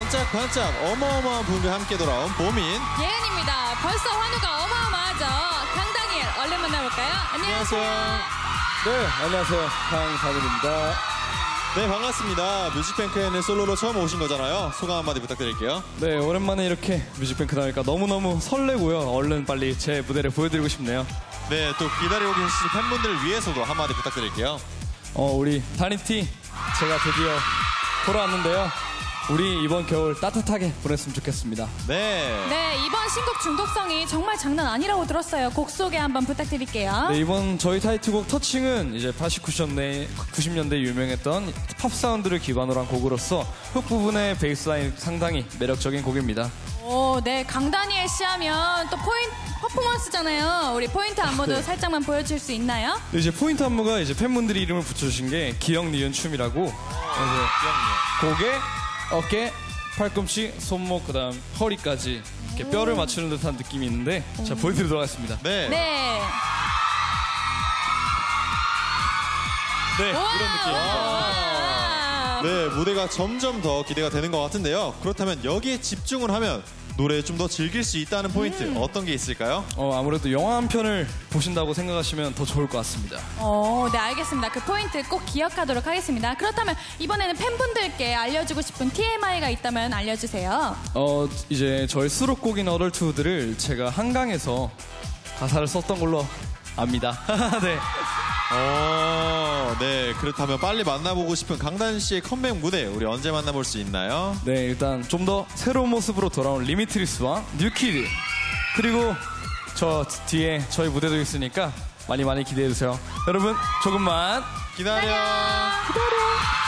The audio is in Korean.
반짝반짝 어마어마한 분과 함께 돌아온 보민 예은입니다. 벌써 환호가 어마어마하죠. 강다니엘 얼른 만나볼까요? 안녕하세요. 네, 안녕하세요. 강다니엘입니다. 네, 반갑습니다. 뮤직뱅크에는 솔로로 처음 오신 거잖아요. 소감 한마디 부탁드릴게요. 네, 오랜만에 이렇게 뮤직뱅크 나오니까 너무너무 설레고요. 얼른 빨리 제 무대를 보여드리고 싶네요. 네, 또 기다리고 계신 팬분들을 위해서도 한마디 부탁드릴게요. 우리 다니티 제가 드디어 돌아왔는데요. 우리 이번 겨울 따뜻하게 보냈으면 좋겠습니다. 네. 네, 이번 신곡 중독성이 정말 장난 아니라고 들었어요. 곡 소개 한번 부탁드릴게요. 네, 이번 저희 타이틀곡 터칭은 이제 90년대 유명했던 팝 사운드를 기반으로 한 곡으로서 훅 부분의 베이스라인 상당히 매력적인 곡입니다. 오, 네, 강다니엘 씨 하면 또 퍼포먼스잖아요. 우리 포인트 안무도 네. 살짝만 보여줄 수 있나요? 이제 포인트 안무가 이제 팬분들이 이름을 붙여주신 게 기억 니은 춤이라고. 이제 고개, 어깨, 팔꿈치, 손목, 그다음 허리까지 이렇게 뼈를 맞추는 듯한 느낌이 있는데 자 보여드리도록 하겠습니다. 네. 네. 네, 우와, 이런 느낌. 우와. 네, 무대가 점점 더 기대가 되는 것 같은데요. 그렇다면 여기에 집중을 하면 노래 좀 더 즐길 수 있다는 포인트 어떤 게 있을까요? 아무래도 영화 한 편을 보신다고 생각하시면 더 좋을 것 같습니다. 네, 알겠습니다. 그 포인트 꼭 기억하도록 하겠습니다. 그렇다면 이번에는 팬분들께 알려주고 싶은 TMI가 있다면 알려주세요. 이제 저희 수록곡인 어덜트우드를 제가 한강에서 가사를 썼던 걸로 압니다. 네. 네. 그렇다면 빨리 만나보고 싶은 강단 씨의 컴백 무대 우리 언제 만나볼 수 있나요? 네, 일단 좀 더 새로운 모습으로 돌아온 리미트리스와 뉴키드 그리고 저 뒤에 저희 무대도 있으니까 많이 기대해주세요. 여러분 조금만 기다려. 기다려.